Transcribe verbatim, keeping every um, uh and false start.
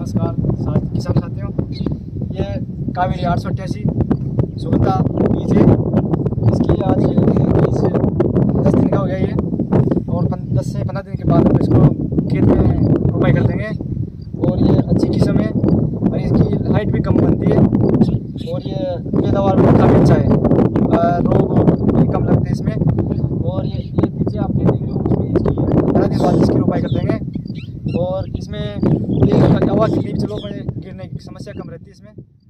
नमस्कार साथ किसान साथियों, ये कावेरी आठ सौ अट्ठासी सुगंधा बीज है। इसकी आज बीज दस दिन का हो गया ये, और दस से पंद्रह दिन के बाद हम इसको खेत में रोपाई कर देंगे। और ये अच्छी किस्म है और इसकी हाइट भी कम बनती है और ये पैदावार भी काफ़ी अच्छा है। रोग भी कम लगते हैं इसमें। और ये ये पीछे आप देख रहे हो, उसमें इसकी पंद्रह दिन बाद इसकी रोपाई कर देंगे। और इसमें ये हवा की भी चलो गिरने की समस्या कम रहती है इसमें।